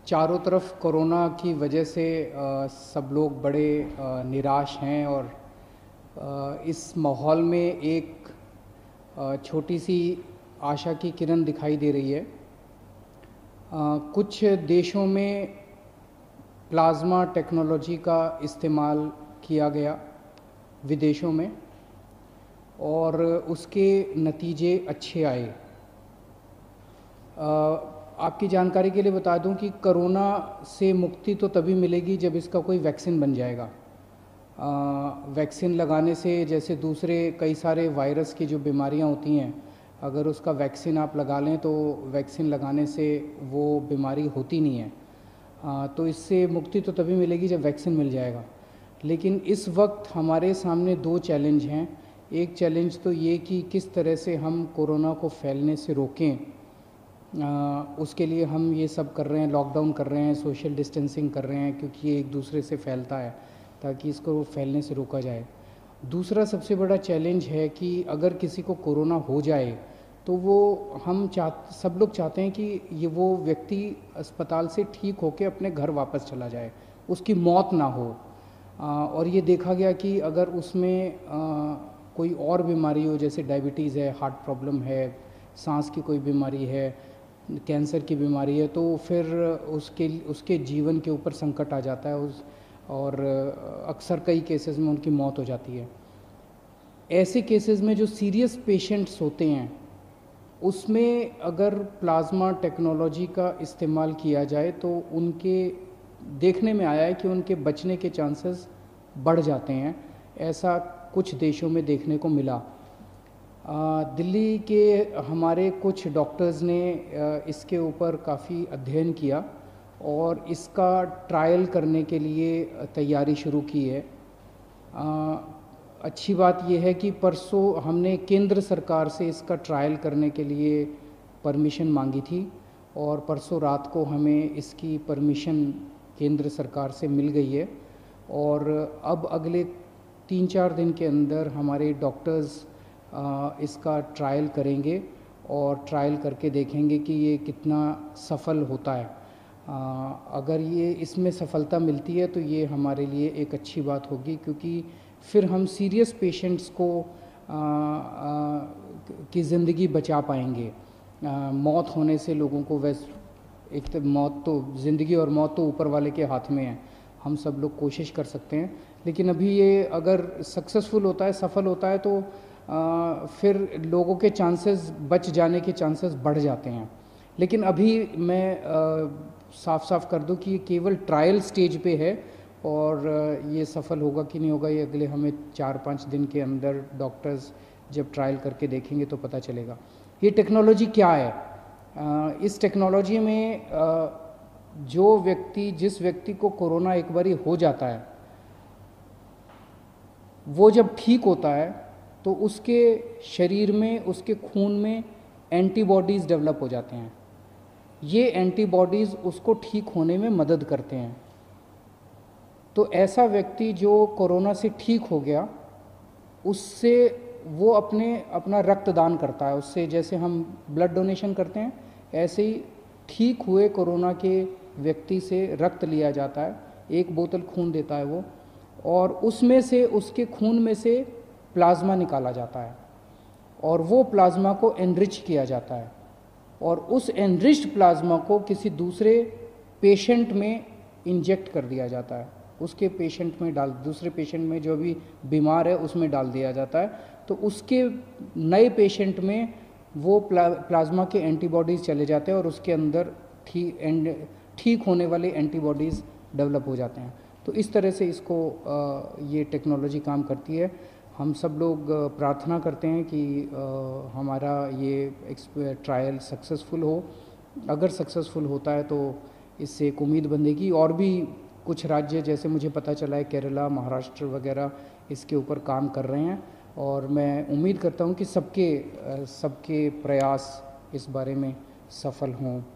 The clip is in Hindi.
चारों तरफ कोरोना की वजह से सब लोग बड़े निराश हैं और इस माहौल में एक छोटी सी आशा की किरण दिखाई दे रही है। कुछ देशों में प्लाज्मा टेक्नोलॉजी का इस्तेमाल किया गया विदेशों में और उसके नतीजे अच्छे आए। आपकी जानकारी के लिए बता दूं कि कोरोना से मुक्ति तो तभी मिलेगी जब इसका कोई वैक्सीन बन जाएगा। वैक्सीन लगाने से जैसे दूसरे कई सारे वायरस की जो बीमारियां होती हैं, अगर उसका वैक्सीन आप लगा लें तो वैक्सीन लगाने से वो बीमारी होती नहीं है। तो इससे मुक्ति तो तभी मिलेगी जब वैक्सीन मिल जाएगा। लेकिन इस वक्त हमारे सामने दो चैलेंज हैं। एक चैलेंज तो ये कि किस तरह से हम कोरोना को फैलने से रोकें। उसके लिए हम ये सब कर रहे हैं, लॉकडाउन कर रहे हैं, सोशल डिस्टेंसिंग कर रहे हैं, क्योंकि ये एक दूसरे से फैलता है, ताकि इसको फैलने से रोका जाए। दूसरा सबसे बड़ा चैलेंज है कि अगर किसी को कोरोना हो जाए तो वो सब लोग चाहते हैं कि वो व्यक्ति अस्पताल से ठीक होकर अपने घर वापस चला जाए, उसकी मौत ना हो। और ये देखा गया कि अगर उसमें कोई और बीमारी हो, जैसे डायबिटीज़ है, हार्ट प्रॉब्लम है, सांस की कोई बीमारी है, कैंसर की बीमारी है, तो फिर उसके जीवन के ऊपर संकट आ जाता है और अक्सर कई केसेस में उनकी मौत हो जाती है। ऐसे केसेस में जो सीरियस पेशेंट्स होते हैं, उसमें अगर प्लाज्मा टेक्नोलॉजी का इस्तेमाल किया जाए तो उनके देखने में आया है कि उनके बचने के चांसेस बढ़ जाते हैं। ऐसा कुछ देशों में देखने को मिला। दिल्ली के हमारे कुछ डॉक्टर्स ने इसके ऊपर काफ़ी अध्ययन किया और इसका ट्रायल करने के लिए तैयारी शुरू की है। अच्छी बात यह है कि परसों हमने केंद्र सरकार से इसका ट्रायल करने के लिए परमिशन मांगी थी और परसों रात को हमें इसकी परमिशन केंद्र सरकार से मिल गई है। और अब अगले 3-4 दिन के अंदर हमारे डॉक्टर्स इसका ट्रायल करेंगे और ट्रायल करके देखेंगे कि ये कितना सफल होता है। अगर ये इसमें सफलता मिलती है तो ये हमारे लिए एक अच्छी बात होगी, क्योंकि फिर हम सीरियस पेशेंट्स को की ज़िंदगी बचा पाएंगे। मौत होने से लोगों को एक तो मौत तो ज़िंदगी और मौत तो ऊपर वाले के हाथ में है, हम सब लोग कोशिश कर सकते हैं। लेकिन अभी ये अगर सक्सेसफुल होता है, सफल होता है, तो फिर लोगों के चांसेस बच जाने के चांसेस बढ़ जाते हैं। लेकिन अभी मैं साफ साफ कर दूं कि ये केवल ट्रायल स्टेज पे है और ये सफल होगा कि नहीं होगा ये अगले हमें 4-5 दिन के अंदर डॉक्टर्स जब ट्रायल करके देखेंगे तो पता चलेगा। ये टेक्नोलॉजी क्या है? इस टेक्नोलॉजी में जिस व्यक्ति को कोरोना एक बारी हो जाता है, वो जब ठीक होता है तो उसके शरीर में, उसके खून में एंटीबॉडीज़ डेवलप हो जाते हैं। ये एंटीबॉडीज़ उसको ठीक होने में मदद करते हैं। तो ऐसा व्यक्ति जो कोरोना से ठीक हो गया, उससे वो अपना रक्तदान करता है। उससे जैसे हम ब्लड डोनेशन करते हैं, ऐसे ही ठीक हुए कोरोना के व्यक्ति से रक्त लिया जाता है। 1 बोतल खून देता है वो, और उसमें से, उसके खून में से प्लाज्मा निकाला जाता है और वो प्लाज्मा को एनरिच किया जाता है और उस एनरिच्ड प्लाज्मा को किसी दूसरे पेशेंट में इंजेक्ट कर दिया जाता है। उसके पेशेंट में दूसरे पेशेंट में जो भी बीमार है उसमें डाल दिया जाता है। तो उसके नए पेशेंट में वो प्लाज्मा के एंटीबॉडीज़ चले जाते हैं और उसके अंदर ठीक होने वाले एंटीबॉडीज़ डेवलप हो जाते हैं। तो इस तरह से ये टेक्नोलॉजी काम करती है। हम सब लोग प्रार्थना करते हैं कि हमारा ये ट्रायल सक्सेसफुल हो। अगर सक्सेसफुल होता है तो इससे एक उम्मीद बंधेगी। और भी कुछ राज्य, जैसे मुझे पता चला है केरला, महाराष्ट्र वगैरह इसके ऊपर काम कर रहे हैं और मैं उम्मीद करता हूं कि सबके प्रयास इस बारे में सफल हों।